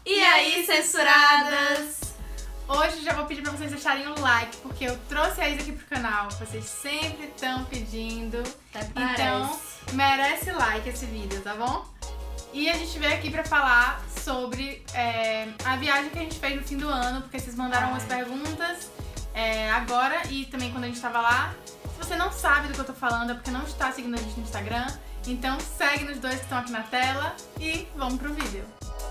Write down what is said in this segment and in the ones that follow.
E aí, censuradas? Hoje já vou pedir pra vocês deixarem o like, porque eu trouxe a Isa aqui pro canal. Vocês sempre estão pedindo. Então, merece like esse vídeo, tá bom? E a gente veio aqui pra falar sobre a viagem que a gente fez no fim do ano, porque vocês mandaram umas perguntas agora e também quando a gente tava lá. Se você não sabe do que eu tô falando, é porque não está seguindo a gente no Instagram. Então segue nos dois que estão aqui na tela e vamos pro vídeo.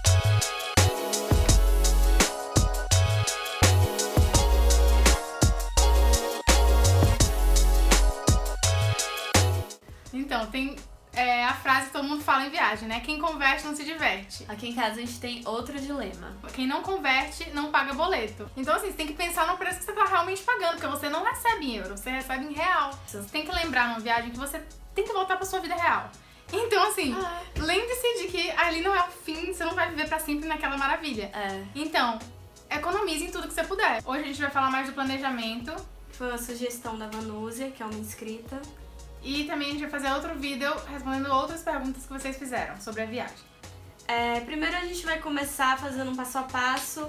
Então, tem a frase que todo mundo fala em viagem, né? Quem converte não se diverte. Aqui em casa a gente tem outro dilema. Quem não converte não paga boleto. Então assim, você tem que pensar no preço que você tá realmente pagando, porque você não recebe em euro, você recebe em real. Você tem que lembrar numa viagem que você tem que voltar pra sua vida real. Então assim, lembre-se de que ali não é o fim, você não vai viver pra sempre naquela maravilha. Então, economize em tudo que você puder. Hoje a gente vai falar mais do planejamento. Foi uma sugestão da Vanúzia, que é uma inscrita. E também a gente vai fazer outro vídeo respondendo outras perguntas que vocês fizeram sobre a viagem. Primeiro a gente vai começar fazendo um passo a passo.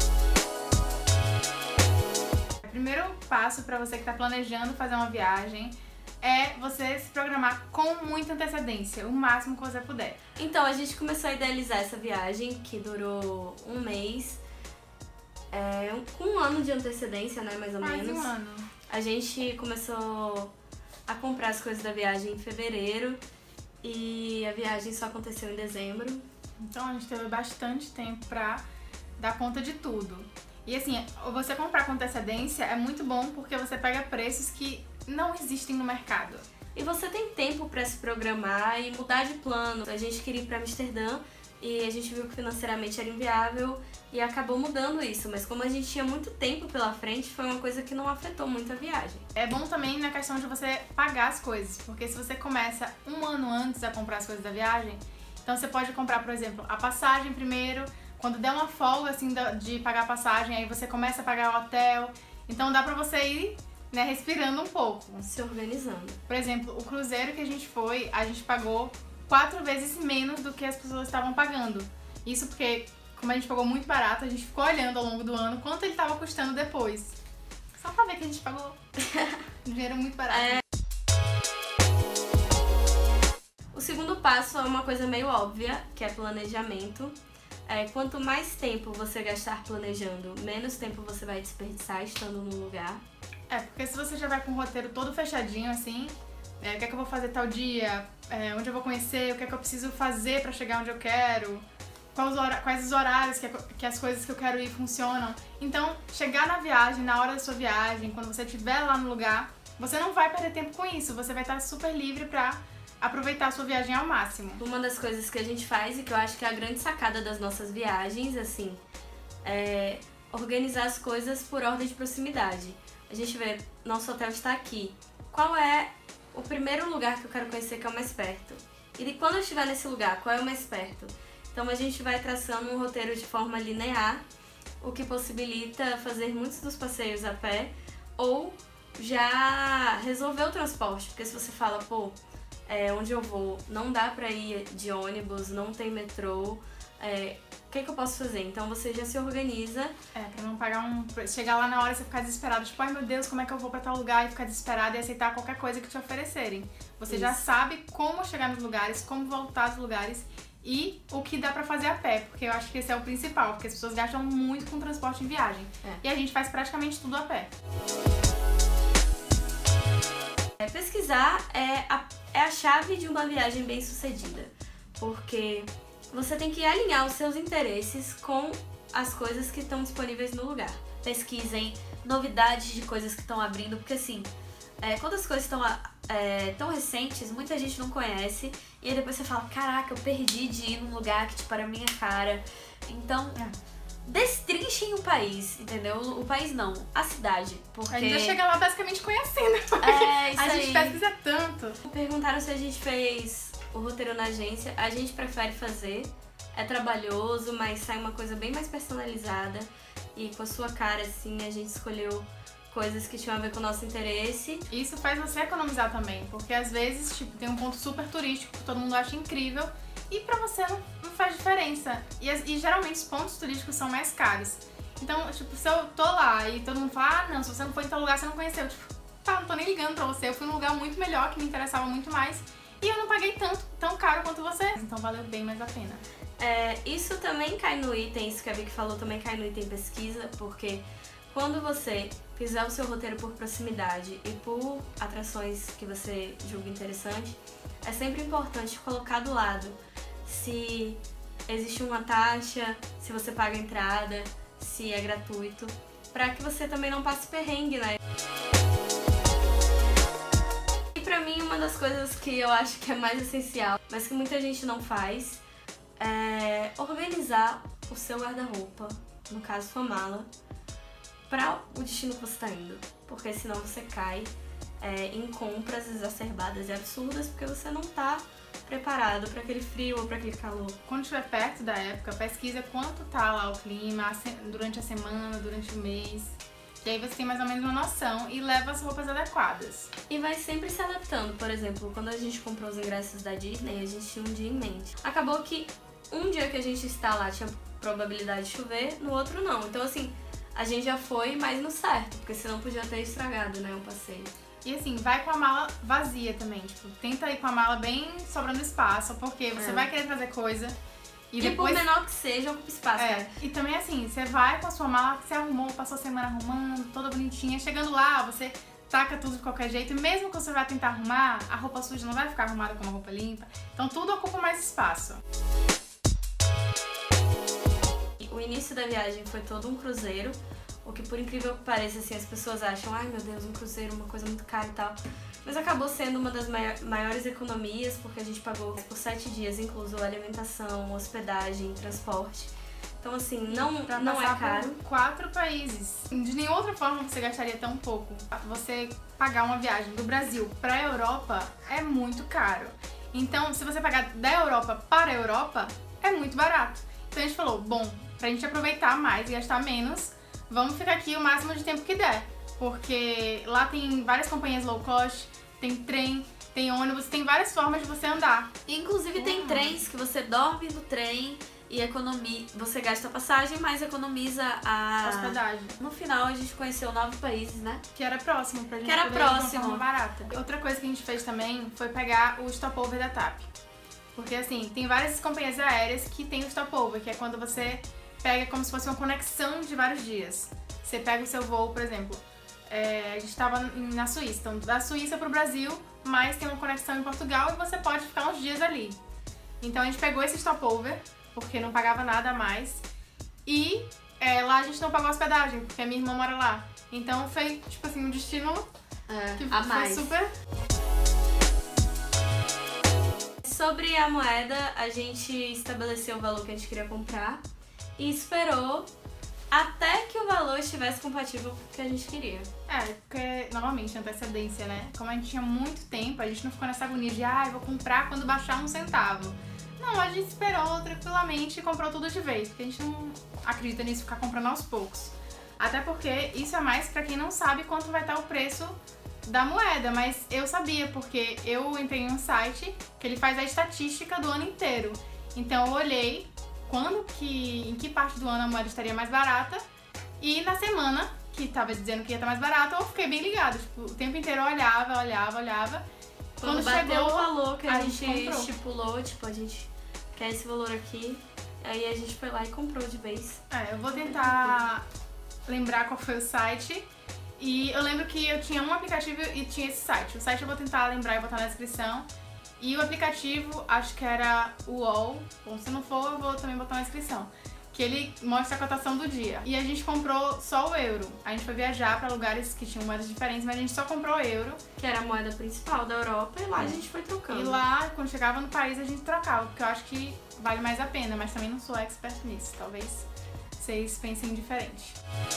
O primeiro passo para você que está planejando fazer uma viagem é você se programar com muita antecedência, o máximo que você puder. Então, a gente começou a idealizar essa viagem, que durou um mês, com um ano de antecedência, né, mais ou menos. Mais um ano. A gente começou a comprar as coisas da viagem em fevereiro e a viagem só aconteceu em dezembro. Então a gente teve bastante tempo pra dar conta de tudo. E assim, você comprar com antecedência é muito bom porque você pega preços que não existem no mercado. E você tem tempo pra se programar e mudar de plano. A gente queria ir pra Amsterdã e a gente viu que financeiramente era inviável e acabou mudando isso, mas como a gente tinha muito tempo pela frente, foi uma coisa que não afetou muito a viagem. É bom também na questão de você pagar as coisas, porque se você começa um ano antes a comprar as coisas da viagem, então você pode comprar, por exemplo, a passagem primeiro, quando der uma folga assim de pagar a passagem, aí você começa a pagar o hotel, então dá pra você ir, né, respirando um pouco. Se organizando. Por exemplo, o cruzeiro que a gente foi, a gente pagou 4 vezes menos do que as pessoas estavam pagando. Isso porque, como a gente pagou muito barato, a gente ficou olhando ao longo do ano quanto ele estava custando depois. Só pra ver que a gente pagou dinheiro muito barato. O segundo passo é uma coisa meio óbvia, que é planejamento. Quanto mais tempo você gastar planejando, menos tempo você vai desperdiçar estando no lugar. Porque se você já vai com o roteiro todo fechadinho, assim, o que é que eu vou fazer tal dia, onde eu vou conhecer, o que é que eu preciso fazer pra chegar onde eu quero, quais os horários que as coisas que eu quero ir funcionam. Então, chegar na viagem, na hora da sua viagem, quando você estiver lá no lugar, você não vai perder tempo com isso, você vai estar super livre pra aproveitar a sua viagem ao máximo. Uma das coisas que a gente faz e que eu acho que é a grande sacada das nossas viagens, assim, é organizar as coisas por ordem de proximidade. A gente vê, nosso hotel está aqui. Qual é o primeiro lugar que eu quero conhecer que é o mais perto? E quando eu estiver nesse lugar, qual é o mais perto? Então a gente vai traçando um roteiro de forma linear, o que possibilita fazer muitos dos passeios a pé ou já resolver o transporte. Porque se você fala, onde eu vou não dá pra ir de ônibus, não tem metrô, o que eu posso fazer? Então você já se organiza. Pra não pagar chegar lá na hora e você ficar desesperado, tipo, ai meu Deus, como é que eu vou pra tal lugar, e ficar desesperado e aceitar qualquer coisa que te oferecerem. Você já sabe como chegar nos lugares, como voltar dos lugares e o que dá pra fazer a pé, porque eu acho que esse é o principal, porque as pessoas gastam muito com transporte em viagem. E a gente faz praticamente tudo a pé. Pesquisar é a chave de uma viagem bem sucedida, porque você tem que alinhar os seus interesses com as coisas que estão disponíveis no lugar. Pesquisem novidades de coisas que estão abrindo, porque assim, quando as coisas estão tão recentes, muita gente não conhece, e aí depois você fala, caraca, eu perdi de ir num lugar que tipo era a minha cara. Então, destrinchem o país, entendeu? O país não, a cidade, porque a gente já chega lá basicamente conhecendo, isso a gente aí. pesquisa tanto. Perguntaram se a gente fez o roteiro na agência. A gente prefere fazer, é trabalhoso, mas sai uma coisa bem mais personalizada e com a sua cara, assim, a gente escolheu coisas que tinham a ver com o nosso interesse. Isso faz você economizar também, porque às vezes, tipo, tem um ponto super turístico que todo mundo acha incrível e pra você não faz diferença. E geralmente os pontos turísticos são mais caros. Então, tipo, se eu tô lá e todo mundo fala, ah, não, se você não foi em tal lugar, você não conheceu. Tipo, tá, não tô nem ligando pra você. Eu fui num lugar muito melhor, que me interessava muito mais. E eu não paguei tão caro quanto você. Então valeu bem mais a pena. Isso também cai no item, isso que a Vicky falou também cai no item pesquisa, porque quando você fizer o seu roteiro por proximidade e por atrações que você julga interessante, é sempre importante colocar do lado se existe uma taxa, se você paga a entrada, se é gratuito, para que você também não passe perrengue, né? E pra mim, uma das coisas que eu acho que é mais essencial, mas que muita gente não faz, é organizar o seu guarda-roupa, no caso sua mala, para o destino que você está indo, porque senão você cai em compras exacerbadas e absurdas, porque você não tá preparado para aquele frio ou para aquele calor. Quando estiver perto da época, pesquisa quanto tá lá o clima durante a semana, durante o mês, que aí você tem mais ou menos uma noção e leva as roupas adequadas. E vai sempre se adaptando. Por exemplo, quando a gente comprou os ingressos da Disney, a gente tinha um dia em mente. Acabou que um dia que a gente está lá tinha probabilidade de chover, no outro não. Então assim, a gente já foi mais no certo, porque senão podia ter estragado, né, o passeio. E assim, vai com a mala vazia também, tipo, tenta ir com a mala bem sobrando espaço, porque você vai querer trazer coisa e depois... por menor que seja, ocupa espaço, né? E também assim, você vai com a sua mala que você arrumou, passou a semana arrumando, toda bonitinha, chegando lá, você taca tudo de qualquer jeito, e mesmo que você vá tentar arrumar, a roupa suja não vai ficar arrumada com uma roupa limpa, então tudo ocupa mais espaço. O início da viagem foi todo um cruzeiro, o que por incrível que pareça, assim, as pessoas acham, ai meu Deus, um cruzeiro, uma coisa muito cara e tal. Mas acabou sendo uma das maiores economias, porque a gente pagou por 7 dias, incluso alimentação, hospedagem, transporte. Então assim, não é caro. Por 4 países. De nenhuma outra forma você gastaria tão pouco. Você pagar uma viagem do Brasil pra Europa é muito caro. Então, se você pagar da Europa para a Europa, é muito barato. Então a gente falou, bom, pra gente aproveitar mais e gastar menos, vamos ficar aqui o máximo de tempo que der, porque lá tem várias companhias low cost, tem trem, tem ônibus, tem várias formas de você andar. Inclusive tem trens que você dorme no trem e você gasta a passagem, mas economiza a hospedagem. No final a gente conheceu 9 países, né? Que era próximo pra gente poder ir de uma forma barata. Outra coisa que a gente fez também foi pegar o stopover da TAP. Porque assim, tem várias companhias aéreas que tem o stopover, que é quando você pega como se fosse uma conexão de vários dias. Você pega o seu voo, por exemplo, a gente estava na Suíça, então da Suíça pro Brasil, mas tem uma conexão em Portugal e você pode ficar uns dias ali. Então a gente pegou esse stopover, porque não pagava nada a mais, e lá a gente não pagou hospedagem, porque a minha irmã mora lá. Então foi, tipo assim, um destino que a mais. foi super... Sobre a moeda, a gente estabeleceu o valor que a gente queria comprar e esperou até que o valor estivesse compatível com o que a gente queria. Porque, novamente, antecedência, né? Como a gente tinha muito tempo, a gente não ficou nessa agonia de eu vou comprar quando baixar 1 centavo. Não, a gente esperou tranquilamente e comprou tudo de vez, porque a gente não acredita nisso, ficar comprando aos poucos. Até porque isso é mais pra quem não sabe quanto vai estar o preço da moeda, mas eu sabia, porque eu entrei em um site que ele faz a estatística do ano inteiro. Então eu olhei em que parte do ano a moeda estaria mais barata, e na semana que tava dizendo que ia estar mais barata, eu fiquei bem ligada, tipo, o tempo inteiro eu olhava. Quando bateu o valor que a gente estipulou, tipo, a gente quer esse valor aqui, aí a gente foi lá e comprou de vez. Eu vou tentar lembrar qual foi o site. E eu lembro que eu tinha um aplicativo e tinha esse site. O site eu vou tentar lembrar e botar na descrição. E o aplicativo, acho que era o UOL. Bom, se não for, eu vou também botar na descrição. Que ele mostra a cotação do dia. E a gente comprou só o euro. A gente foi viajar pra lugares que tinham moedas diferentes, mas a gente só comprou euro. Que era a moeda principal da Europa, e lá a gente foi trocando. E lá, quando chegava no país, a gente trocava, porque eu acho que vale mais a pena, mas também não sou expert nisso. Talvez vocês pensem diferente.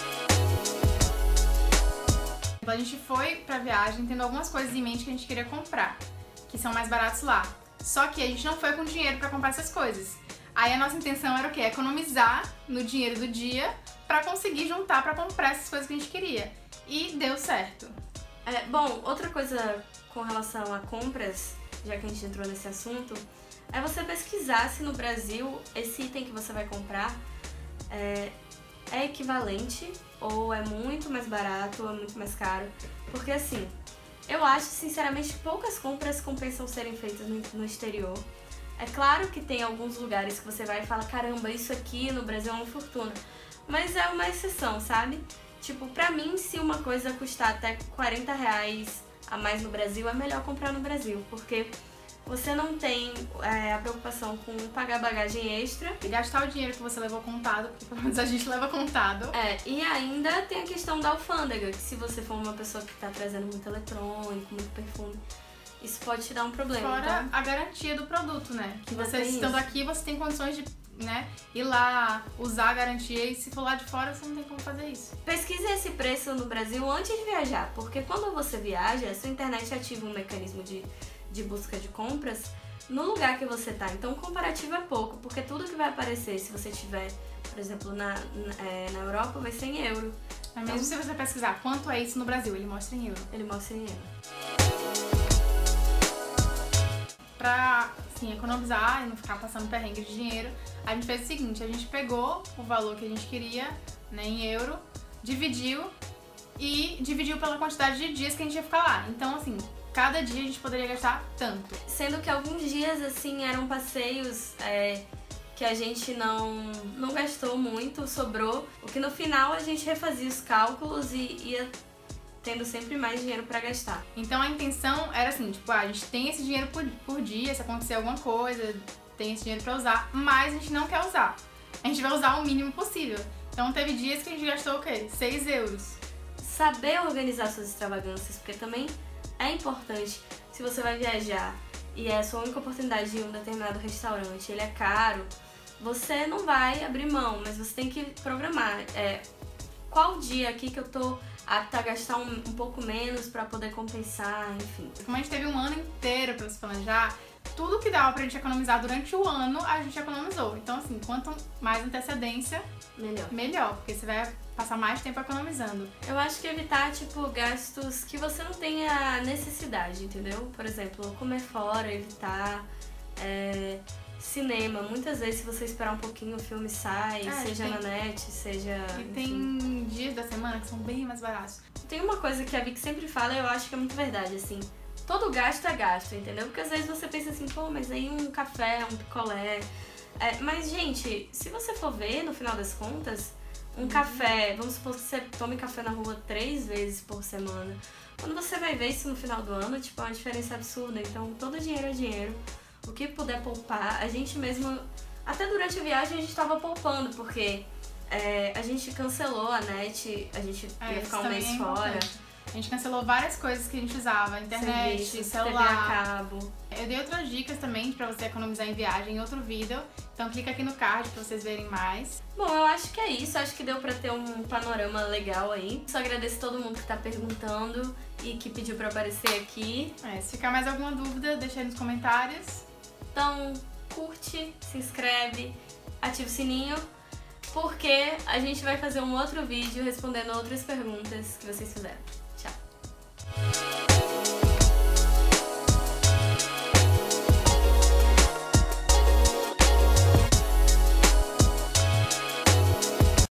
A gente foi pra viagem tendo algumas coisas em mente que a gente queria comprar, que são mais baratos lá. Só que a gente não foi com dinheiro pra comprar essas coisas. Aí a nossa intenção era o quê? Economizar no dinheiro do dia pra conseguir juntar pra comprar essas coisas que a gente queria. E deu certo. Bom, outra coisa com relação a compras, já que a gente entrou nesse assunto, é você pesquisar se no Brasil esse item que você vai comprar é equivalente ou é muito mais barato ou é muito mais caro. Porque assim, eu acho sinceramente que poucas compras compensam serem feitas no exterior. É claro que tem alguns lugares que você vai e fala, caramba, isso aqui no Brasil é uma fortuna. Mas é uma exceção, sabe? Tipo, pra mim, se uma coisa custar até R$40 a mais no Brasil, é melhor comprar no Brasil. Porque você não tem a preocupação com pagar bagagem extra. E gastar o dinheiro que você levou contado, porque pelo menos a gente leva contado. E ainda tem a questão da alfândega, que se você for uma pessoa que tá trazendo muito eletrônico, muito perfume, isso pode te dar um problema. Fora a garantia do produto, né? Que você estando aqui, você tem condições de, né, ir lá, usar a garantia, e se for lá de fora, você não tem como fazer isso. Pesquise esse preço no Brasil antes de viajar, porque quando você viaja, a sua internet ativa um mecanismo de busca de compras no lugar que você tá. Então, o comparativo é pouco, porque tudo que vai aparecer, se você tiver, por exemplo, na Europa, vai ser em euro. Mas mesmo se você pesquisar quanto é isso no Brasil, ele mostra em euro. Ele mostra em euro. Pra, assim, economizar e não ficar passando perrengue de dinheiro, a gente fez o seguinte, a gente pegou o valor que a gente queria, né, em euro, dividiu pela quantidade de dias que a gente ia ficar lá. Então, assim, cada dia a gente poderia gastar tanto. Sendo que alguns dias, assim, eram passeios que a gente não gastou muito, sobrou. O que no final a gente refazia os cálculos e ia tendo sempre mais dinheiro pra gastar. Então a intenção era assim, tipo, a gente tem esse dinheiro por dia, se acontecer alguma coisa, tem esse dinheiro pra usar, mas a gente não quer usar. A gente vai usar o mínimo possível. Então teve dias que a gente gastou o quê? 6 euros. Saber organizar suas extravagâncias, porque também é importante. Se você vai viajar e é a sua única oportunidade de ir em um determinado restaurante, ele é caro, você não vai abrir mão, mas você tem que programar. Qual dia aqui que eu tô apta a gastar um pouco menos pra poder compensar, enfim. Como a gente teve um ano inteiro pra se planejar, tudo que dava pra gente economizar durante o ano, a gente economizou. Então, assim, quanto mais antecedência, melhor, porque você vai passar mais tempo economizando. Eu acho que evitar, tipo, gastos que você não tenha necessidade, entendeu? Por exemplo, comer fora, evitar cinema. Muitas vezes, se você esperar um pouquinho, o filme sai, seja na net, seja... E tem dias da semana que são bem mais baratos. Tem uma coisa que a Vicky sempre fala e eu acho que é muito verdade, assim. Todo gasto é gasto, entendeu? Porque às vezes você pensa assim, pô, mas aí um café, um picolé... mas, gente, se você for ver, no final das contas, um café... Vamos supor que você tome café na rua 3 vezes por semana. Quando você vai ver isso no final do ano, tipo, é uma diferença absurda. Então, todo dinheiro é dinheiro. O que puder poupar, a gente mesmo... Até durante a viagem a gente tava poupando, porque a gente cancelou a net, a gente ia ficar um mês fora. A gente cancelou várias coisas que a gente usava, internet, serviços, celular, TV a cabo. Eu dei outras dicas também pra você economizar em viagem em outro vídeo, então clica aqui no card pra vocês verem mais. Bom, eu acho que é isso, acho que deu pra ter um panorama legal aí. Só agradeço todo mundo que tá perguntando e que pediu pra aparecer aqui. Se ficar mais alguma dúvida, deixa aí nos comentários. Então, curte, se inscreve, ativa o sininho, porque a gente vai fazer um outro vídeo respondendo outras perguntas que vocês fizeram.